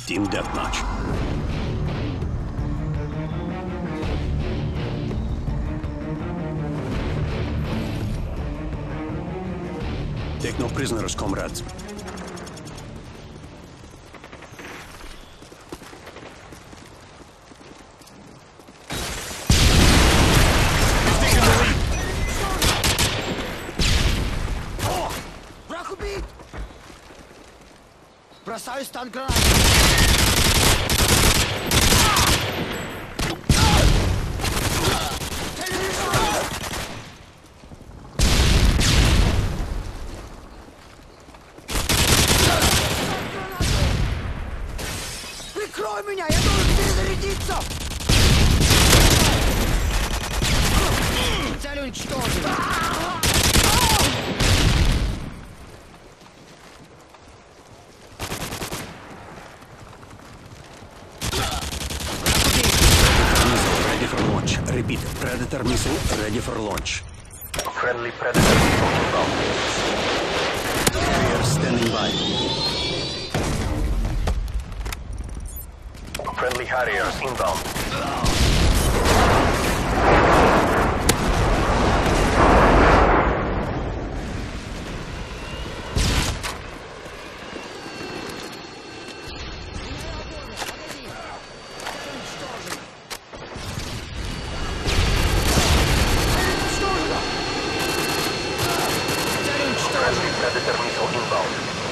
Team Deathmatch. Take no prisoners, comrades. Бросаю стан гранат! Прикрой меня! Я должен перезарядиться! Цель уничтожена! Repeat, Predator missile ready for launch. Friendly Predator missile inbound. Carrier standing by. Friendly Harriers inbound. Predator missile inbound.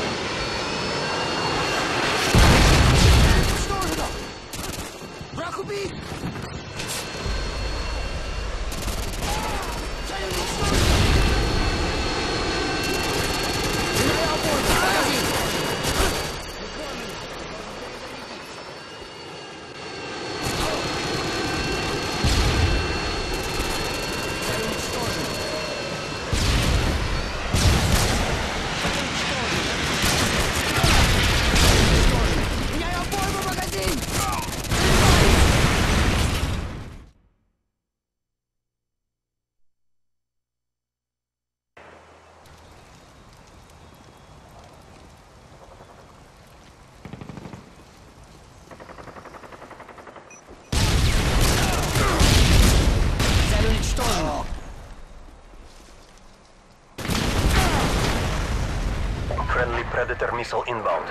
Враг убит! Friendly Predator missile inbound.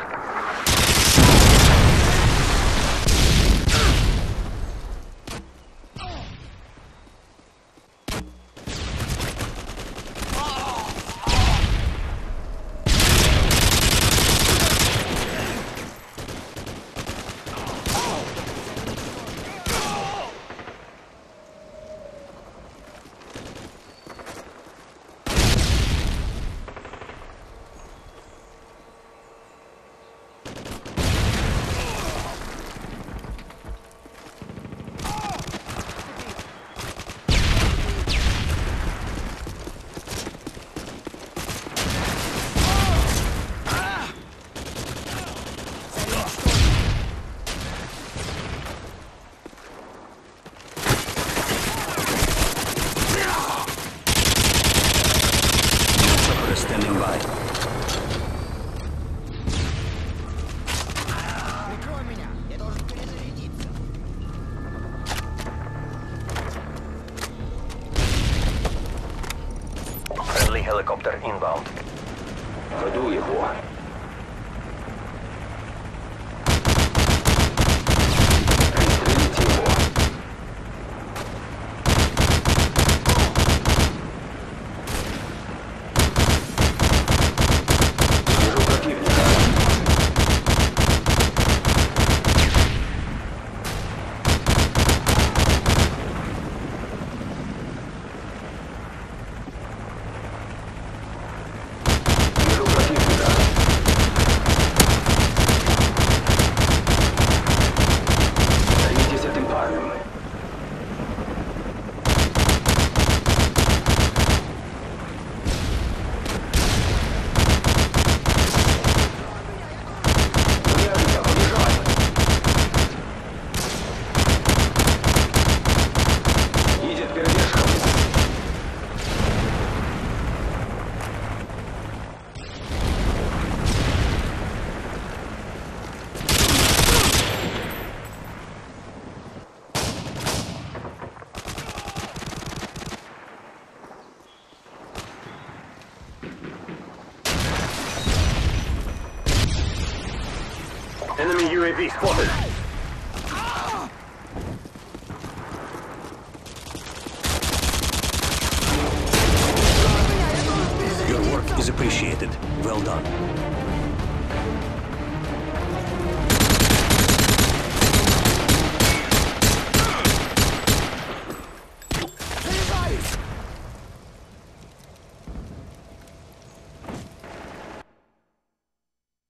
Standing by. Прикрой меня! Я должен перезарядиться! Friendly helicopter inbound. Веду его. Вижу противника. UAV spotted. Your work is appreciated. Well done.